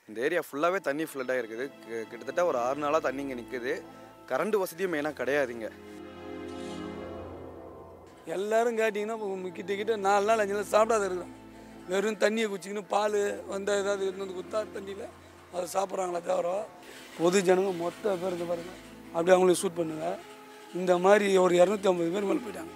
இந்த ஏரியா ஃபுல்லாகவே தண்ணி ஃப்ளட்டாக இருக்குது. கிட்டத்தட்ட ஒரு 6 நாளாக தண்ணி இங்கே நிற்குது. கரண்ட் வசதியும் மெயினாக கிடையாதுங்க. எல்லோரும் கேட்டிங்கன்னா கிட்ட 4 நாள் 5 நாள் சாப்பிடாத இருக்கிறோம். வெறும் தண்ணியை குச்சிக்கின்னு பால் வந்த ஏதாவது வந்து குத்தா தண்ணியில் அதை சாப்பிட்றாங்களா தவிர பொது ஜனங்க மொத்த பேர் இந்த பாருங்கள் அப்படி அவங்களுக்கு ஷூட் பண்ணுங்க. இந்த மாதிரி ஒரு 250 பேர் மேலே போயிட்டாங்க.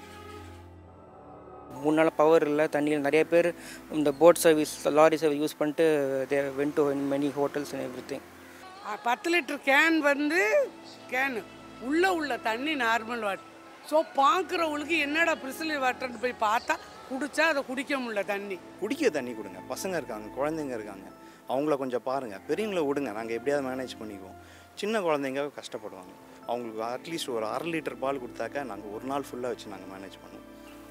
3 நாள் பவர் இல்லை, தண்ணியில் நிறைய பேர் இந்த boat service lorry service use பண்ணிட்டு they went to many hotels and everything. 10 litre can வந்து கேனு உள்ள தண்ணி நார்மல் வாட்டர். ஸோ பார்க்குறவங்களுக்கு என்னடா பிரிசில் வாட்டர்னு போய் பார்த்தா குடித்தா அதை குடிக்க முடியல. குடிக்க தண்ணி கொடுங்க. பசங்க இருக்காங்க, குழந்தைங்க இருக்காங்க, அவங்கள கொஞ்சம் பாருங்கள். பெரியவங்கள விடுங்க, நாங்கள் எப்படியாவது மேனேஜ் பண்ணிக்குவோம். சின்ன குழந்தைங்க கஷ்டப்படுவாங்க. அவங்களுக்கு அட்லீஸ்ட் ஒரு 1/2 லிட்டர் பால் கொடுத்தாக்கா நாங்கள் ஒரு நாள் ஃபுல்லாக வச்சு நாங்கள் மேனேஜ் பண்ணுவோம்.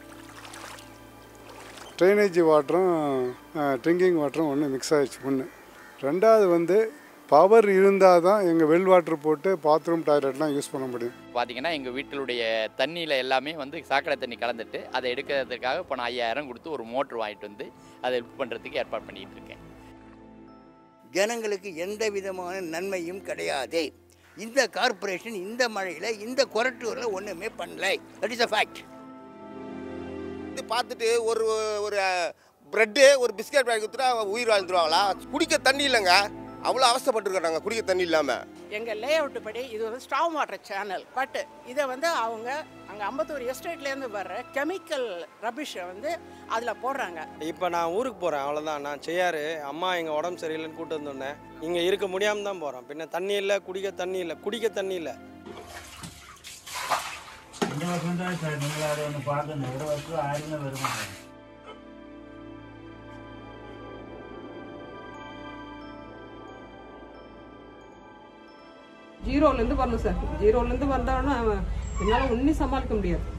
ட்ரைனேஜ் வாட்டரும் ட்ரிங்கிங் வாட்டரும் ஒன்று மிக்ஸ் ஆகிடுச்சு. ஒன்று. ரெண்டாவது வந்து பவர் இருந்தால் தான் எங்கள் வெல் வாட்டர் போட்டு பாத்ரூம் டாய்லெட்லாம் யூஸ் பண்ண முடியும். பார்த்தீங்கன்னா எங்கள் வீட்டிலுடைய தண்ணியில் எல்லாமே வந்து சாக்கடை தண்ணி கலந்துட்டு அதை எடுக்கிறதுக்காக இப்போ நான் 5000 கொடுத்து ஒரு மோட்ரு வாங்கிட்டு வந்து அதை ஹெல்ப் பண்ணுறதுக்கு ஏற்பாடு பண்ணிகிட்டு இருக்கேன். ஜனங்களுக்கு எந்த விதமான நன்மையும் கிடையாது. இந்த கார்பரேஷன் இந்த மழையில் இந்த கொரட்டூரில் ஒன்றுமே பண்ணலை. That is a fact. இது பார்த்துட்டு ஒரு ப்ரெட்டு ஒரு பிஸ்கட் பேக் கொடுத்துட்டா உயிர் வாழ்ந்துருவாங்களா? குடிக்க தண்ணி இல்லைங்க, அவ்வளோ அவசரப்பட்டுருக்காங்க குடிக்க தண்ணி இல்லாமல். எங்கள் லே அவுட்டு படி இது வந்து ஸ்டாம் வாட்டர் சேனல். பட் இதை வந்து அவங்க அங்கே 51 எஸ்டேட்லேருந்து வர்ற கெமிக்கல் ரபிஷை வந்து அதில் போடுறாங்க. இப்போ நான் ஊருக்கு போகிறேன், அவ்வளோதான். நான் செய்யாரு அம்மா எங்கள் உடம்பு சரியில்லைன்னு கூப்பிட்டு வந்தோடனே இங்கே இருக்க முடியாமல் தான் போகிறோம். பின்ன தண்ணி இல்லை, குடிக்க தண்ணி இல்லை. இந்த வருஷம் தான் சார் நீங்கள் அதை ஒன்று பார்க்கணும். ஒரு வருஷம் 1000 வருமாங்க. ஜீரோலேருந்து வரணும் சார். ஜீரோலேருந்து வந்தாலும் என்னால் ஒன்றும் சமாளிக்க முடியாது.